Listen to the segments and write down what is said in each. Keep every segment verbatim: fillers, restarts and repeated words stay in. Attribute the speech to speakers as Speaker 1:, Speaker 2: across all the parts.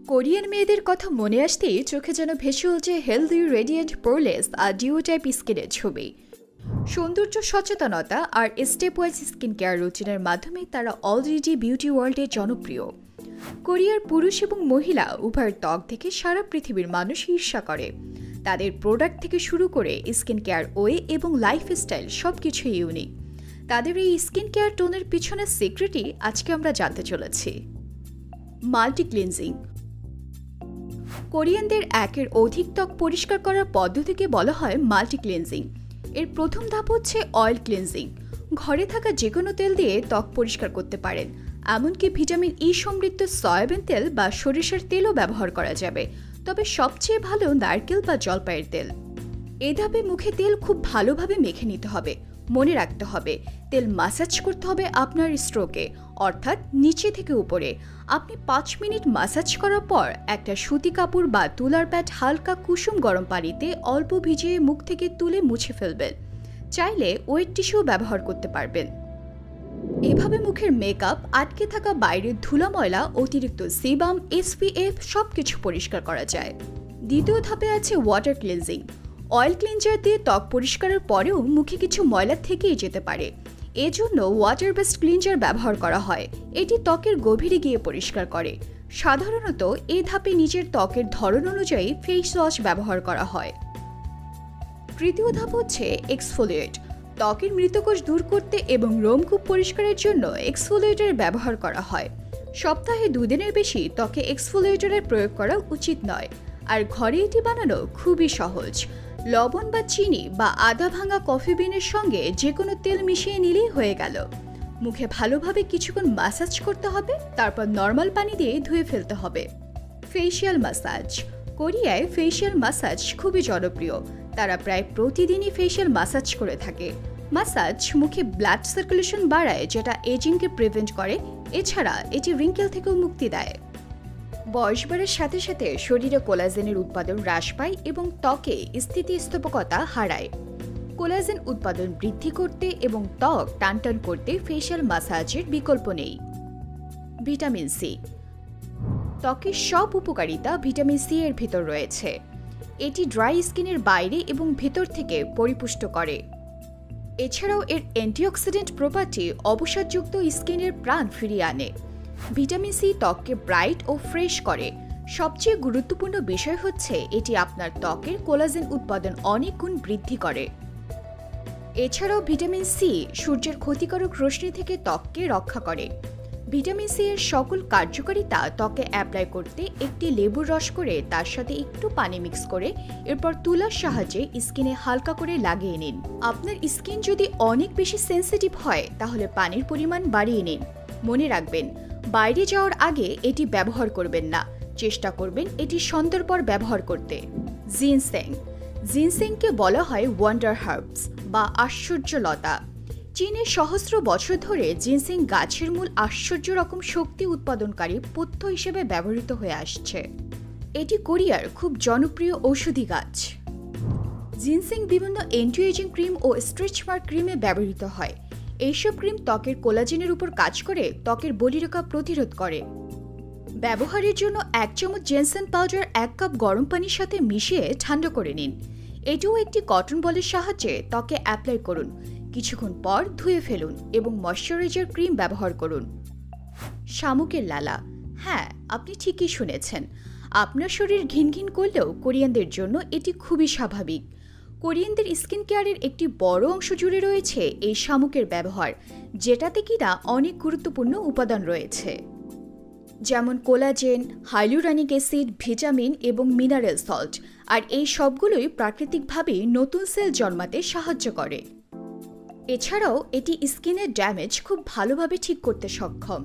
Speaker 1: Korean মেয়েদের কথা মনে আসতেই চোখে যেন ভেসে উঠছে হেলদি রেডিয়েন্ট পোরলেস আর ডিও টাইপ স্কিনের ছবি। সৌন্দর্য সচেতনতা আর স্টেপ ওয়াইজ স্কিন কেয়ার রুটিনের মাধ্যমে তারা অলরেডি বিউটি ওয়ার্ল্ডে জনপ্রিয়। কোরিয়ার পুরুষ এবং মহিলা উভয়ের ত্বক থেকে সারা পৃথিবীর মানুষ ঈর্ষা করে। তাদের প্রোডাক্ট থেকে শুরু করে স্কিন কেয়ার ওয়ে এবং লাইফস্টাইল সবকিছুই ইউনিক। তাদের এই স্কিন কেয়ার টোনের পিছনের সিক্রেটই আজকে আমরা জানতে চলেছি। Multi cleansing. কোরিয়ানদের একের অধিক ত্বক পরিষ্কার করার পদ্ধতিকে বলা হয় মাল্টি ক্লিনজিং। এর প্রথম ধাপ হচ্ছে অয়েল ক্লিনজিং। ঘরে থাকা যে কোনো তেল দিয়ে ত্বক পরিষ্কার করতে পারেন, এমনকি ভিটামিন ই সমৃদ্ধ সয়াবিন তেল বা সরিষার তেলও ব্যবহার করা যাবে, তবে সবচেয়ে ভালো নারকেল বা জলপাইয়ের তেল। এ ধাপে মুখে তেল খুব ভালোভাবে মেখে নিতে হবে। মনে রাখতে হবে, তেল মাসাজ করতে হবে আপনার স্ট্রোকে, অর্থাৎ নিচে থেকে উপরে। আপনি পাঁচ মিনিট মাসাজ করার পর একটা সুতি কাপড় বা তুলার প্যাড হালকা কুসুম গরম পানিতে অল্প ভিজিয়ে মুখ থেকে তুলে মুছে ফেলবেন। চাইলে ওয়েট টিস্যু ব্যবহার করতে পারবেন। এভাবে মুখের মেকআপ, আটকে থাকা বাইরের ধুলা ময়লা, অতিরিক্ত সিবাম, এসপিএফ সবকিছু পরিষ্কার করা যায়। দ্বিতীয় ধাপে আছে ওয়াটার ক্লিনজিং। অয়েল ক্লিনজার দিয়ে ত্বক পরিষ্কারের পরেও মুখে কিছু ময়লা থেকেই যেতে পারে। এজন্য ওয়াটার বেসড ক্লিনজার ব্যবহার করা হয়। এটি ত্বকের গভীরে গিয়ে পরিষ্কার করে। সাধারণত এই ধাপে নিজের ত্বকের ধরন অনুযায়ী ফেস ওয়াশ ব্যবহার করা হয়। তৃতীয় ধাপ হচ্ছে এক্সফোলিয়েট। ত্বকের মৃতকোষ দূর করতে এবং রোমকূপ পরিষ্কারের জন্য এক্সফোলিয়েটর ব্যবহার করা হয়। সপ্তাহে দুদিনের বেশি ত্বকে এক্সফোলিয়েটরের প্রয়োগ করা উচিত নয়। আর ঘরে এটি বানানো খুবই সহজ। লবণ বা চিনি বা আদা ভাঙা কফি বিনের সঙ্গে যে কোনো তেল মিশিয়ে নিলেই হয়ে গেল। মুখে ভালোভাবে কিছুক্ষণ ম্যাসাজ করতে হবে, তারপর নর্মাল পানি দিয়ে ধুয়ে ফেলতে হবে। Facial massage. কোরিয়ায় ফেসিয়াল ম্যাসাজ খুবই জনপ্রিয়। তারা প্রায় প্রতিদিনই ফেসিয়াল ম্যাসাজ করে থাকে। ম্যাসাজ মুখে ব্লাড সার্কুলেশন বাড়ায়, যেটা এজিংকে প্রিভেন্ট করে। এছাড়া এটি রিঙ্কেল থেকেও মুক্তি দেয়। বয়স বাড়ার সাথে সাথে শরীরে কোলাজেনের উৎপাদন হ্রাস পায় এবং ত্বকে স্থিতিস্থাপকতা হারায়। কোলাজেন উৎপাদন বৃদ্ধি করতে এবং ত্বক টানটান করতে ফেসিয়াল ম্যাসাজের বিকল্প নেই। Vitamin C. ত্বকের সব উপকারিতা ভিটামিন সি এর ভিতর রয়েছে। এটি ড্রাই স্কিনের বাইরে এবং ভেতর থেকে পরিপুষ্ট করে। এছাড়াও এর অ্যান্টিঅক্সিডেন্ট প্রপার্টি অবসাদযুক্ত স্কিনের প্রাণ ফিরিয়ে আনে। ভিটামিন সি ত্বককে ব্রাইট ও ফ্রেশ করে। সবচেয়ে গুরুত্বপূর্ণ বিষয় হচ্ছে এটি আপনার ত্বকের কোলাজেন উৎপাদন অনেক গুণ বৃদ্ধি করে। এছাড়াও ভিটামিন সি সূর্যের ক্ষতিকারক রশ্মি থেকে ত্বককে রক্ষা করে। ভিটামিন সি এর সকল কার্যকারিতা ত্বকে অ্যাপ্লাই করতে একটি লেবুর রস করে তার সাথে একটু পানি মিক্স করে এরপর তুলার সাহায্যে স্কিনে হালকা করে লাগিয়ে নিন। আপনার স্কিন যদি অনেক বেশি সেনসিটিভ হয় তাহলে পানির পরিমাণ বাড়িয়ে নিন। মনে রাখবেন, বাইরে যাওয়ার আগে এটি ব্যবহার করবেন না। চেষ্টা করবেন এটি সন্ধ্যার পর ব্যবহার করতে। জিনসেং। জিনসেংকে বলা হয় ওয়ান্ডার হার্বস বা আশ্চর্যলতা। চীনে সহস্র বছর ধরে জিনসেং গাছের মূল আশ্চর্য রকম শক্তি উৎপাদনকারী পথ্য হিসেবে ব্যবহৃত হয়ে আসছে। এটি কোরিয়ার খুব জনপ্রিয় ঔষধি গাছ। জিনসেং বিভিন্ন অ্যান্টি এজিং ক্রিম ও স্ট্রেচ মার্ক ক্রিমে ব্যবহৃত হয়। এইসব ক্রিম ত্বকের কোলাজেনের উপর কাজ করে ত্বকের বলিরেখা প্রতিরোধ করে। ব্যবহারের জন্য এক চামচ জেনসেন পাউডার এক কাপ গরম পানির সাথে মিশিয়ে ঠান্ডা করে নিন। এটিও একটি কটন বলের সাহায্যে ত্বকে অ্যাপ্লাই করুন। কিছুক্ষণ পর ধুয়ে ফেলুন এবং ময়শ্চারাইজার ক্রিম ব্যবহার করুন। শামুকের লালা। হ্যাঁ, আপনি ঠিকই শুনেছেন। আপনার শরীর ঘিন ঘিন করলেও কোরিয়ানদের জন্য এটি খুবই স্বাভাবিক। কোরিয়ানদের স্কিন কেয়ারের একটি বড় অংশ জুড়ে রয়েছে এই শামুকের ব্যবহার, যেটাতে কিনা অনেক গুরুত্বপূর্ণ উপাদান রয়েছে, যেমন কোলাজেন, হাইলুরানিক অ্যাসিড, ভিটামিন এবং মিনারেল সল্ট। আর এই সবগুলোই প্রাকৃতিকভাবেই নতুন সেল জন্মাতে সাহায্য করে। এছাড়াও এটি স্কিনের ড্যামেজ খুব ভালোভাবে ঠিক করতে সক্ষম।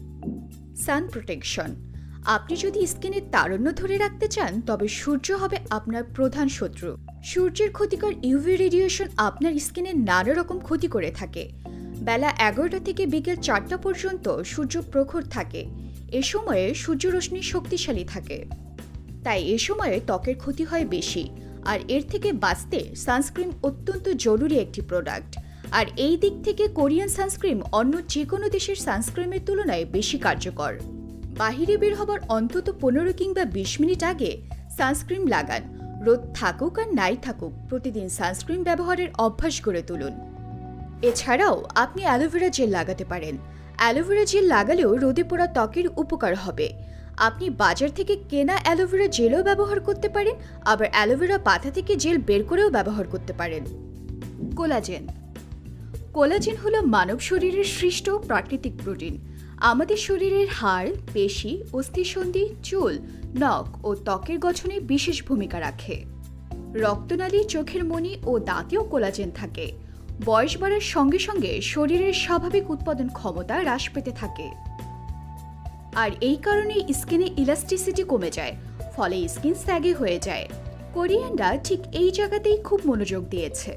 Speaker 1: Sun protection. আপনি যদি স্কিনের তারুণ্য ধরে রাখতে চান তবে সূর্য হবে আপনার প্রধান শত্রু। সূর্যের ক্ষতিকর ইউভি রেডিয়েশন আপনার স্কিনের নানা রকম ক্ষতি করে থাকে। বেলা এগারোটা থেকে বিকেল চারটা পর্যন্ত সূর্য প্রখর থাকে। এ সময়ে সূর্যরশ্মি শক্তিশালী থাকে, তাই এ সময়ে ত্বকের ক্ষতি হয় বেশি। আর এর থেকে বাঁচতে সানস্ক্রিন অত্যন্ত জরুরি একটি প্রোডাক্ট। আর এই দিক থেকে কোরিয়ান সানস্ক্রিন অন্য যে কোনো দেশের সানস্ক্রিনের তুলনায় বেশি কার্যকর। বাহিরে বের হবার অন্তত পনেরো কিংবা বিশ মিনিট আগে সানস্ক্রিন লাগান। রোদ থাকুক আর নাই থাকুক, প্রতিদিন সানস্ক্রিন ব্যবহারের অভ্যাস গড়ে তুলুন। এছাড়াও আপনি অ্যালোভেরা জেল লাগাতে পারেন। অ্যালোভেরা জেল লাগালেও রোদে পোড়া ত্বকের উপকার হবে। আপনি বাজার থেকে কেনা অ্যালোভেরা জেলও ব্যবহার করতে পারেন, আবার অ্যালোভেরা পাতা থেকে জেল বের করেও ব্যবহার করতে পারেন। কোলাজেন। কোলাজেন হলো মানব শরীরের সৃষ্ট প্রাকৃতিক প্রোটিন। আমাদের শরীরের হাড়, পেশি, অস্থিসন্ধি, চুল, নখ ও ত্বকের গঠনে বিশেষ ভূমিকা রাখে। রক্তনালী, চোখের মণি ও দাঁতেও কোলাজেন থাকে। বয়স বাড়ার সঙ্গে সঙ্গে শরীরের স্বাভাবিক উৎপাদন ক্ষমতা হ্রাস পেতে থাকে, আর এই কারণে স্কিনে ইলাস্টিসিটি কমে যায়, ফলে স্কিন স্যাগে হয়ে যায়। কোরিয়ানরা ঠিক এই জায়গাতেই খুব মনোযোগ দিয়েছে।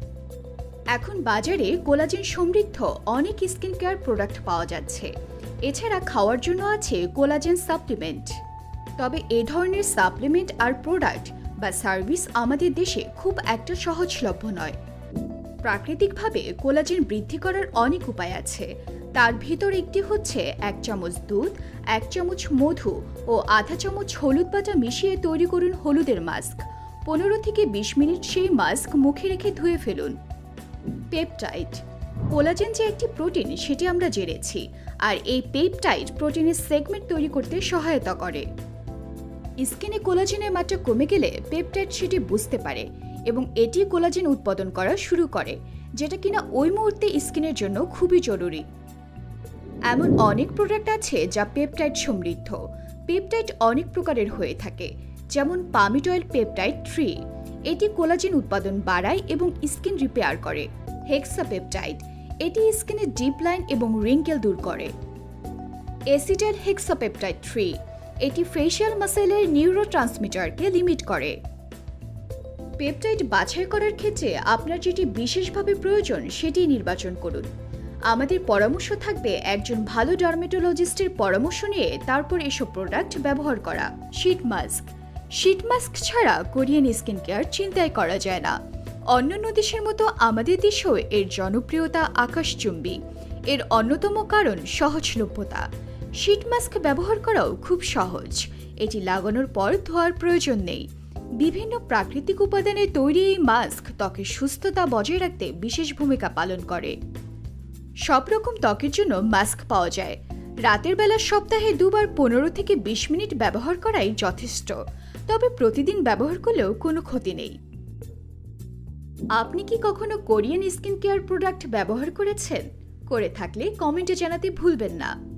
Speaker 1: এখন বাজারে কোলাজেন সমৃদ্ধ অনেক স্কিন কেয়ার প্রোডাক্ট পাওয়া যাচ্ছে। এছাড়া খাওয়ার জন্য আছে কোলাজেন সাপ্লিমেন্ট। তবে এই ধরনের সাপ্লিমেন্ট আর প্রোডাক্ট বা সার্ভিস আমাদের দেশে খুব একটা সহজলভ্য নয়। প্রাকৃতিকভাবে কোলাজেন বৃদ্ধি করার অনেক উপায় আছে। তার ভিতর একটি হচ্ছে এক চামচ দুধ, এক চামচ মধু ও আধা চামচ হলুদ বাটা মিশিয়ে তৈরি করুন হলুদের মাস্ক। পনেরো থেকে বিশ মিনিট সেই মাস্ক মুখে রেখে ধুয়ে ফেলুন। পেপটাইড। কোলাজেন যে একটি প্রোটিন সেটি আমরা জেনেছি, আর এই পেপটাইড প্রোটিনের সেগমেন্ট তৈরি করতে সহায়তা করে। স্কিনে কোলাজেনের মাত্রা কমে গেলে পেপটাইড সেটি বুঝতে পারে এবং এটি কোলাজেন উৎপাদন করা শুরু করে, যেটা কিনা ওই মুহূর্তে স্কিনের জন্য খুবই জরুরি। এমন অনেক প্রোডাক্ট আছে যা পেপটাইড সমৃদ্ধ। পেপটাইড অনেক প্রকারের হয়ে থাকে, যেমন পামিড অয়েল পেপটাইড থ্রি। এটি কোলাজেন উৎপাদন বাড়ায় এবং স্কিন রিপেয়ার করে। হেক্সাপেপটাইড, এটি স্কিনের ডিপ লাইন এবং রিঙ্কেল দূর করে। এসিটাইল হেক্সাপেপটাইড থ্রি, এটি ফেশিয়াল মাসেলের নিউরোট্রান্সমিটারকে লিমিট করে। পেপটাইড বাছাই করার ক্ষেত্রে আপনার যেটি বিশেষভাবে প্রয়োজন সেটি নির্বাচন করুন। আমাদের পরামর্শ থাকবে একজন ভালো ডার্মেটোলজিস্টের পরামর্শ নিয়ে তারপর এসব প্রোডাক্ট ব্যবহার করা। Sheet mask. শীট মাস্ক ছাড়া কোরিয়ান স্কিন কেয়ার চিন্তাই করা যায় না। অন্যান্য দেশের মতো আমাদের দেশেও এর জনপ্রিয়তা আকাশচুম্বী। এর অন্যতম কারণ সহজলভ্যতা। শীট মাস্ক ব্যবহার করাও খুব সহজ। এটি লাগানোর পর ধোয়ার প্রয়োজন নেই। বিভিন্ন প্রাকৃতিক উপাদানে তৈরি এই মাস্ক ত্বকের সুস্থতা বজায় রাখতে বিশেষ ভূমিকা পালন করে। সব রকম ত্বকের জন্য মাস্ক পাওয়া যায়। রাতের বেলা সপ্তাহে দুবার পনেরো থেকে বিশ মিনিট ব্যবহার করাই যথেষ্ট, তবে প্রতিদিন ব্যবহার করলেও কোনো ক্ষতি নেই। আপনি কি কখনো কোরিয়ান স্কিন কেয়ার প্রোডাক্ট ব্যবহার করেছেন? করে থাকলে কমেন্টে জানাতে ভুলবেন না।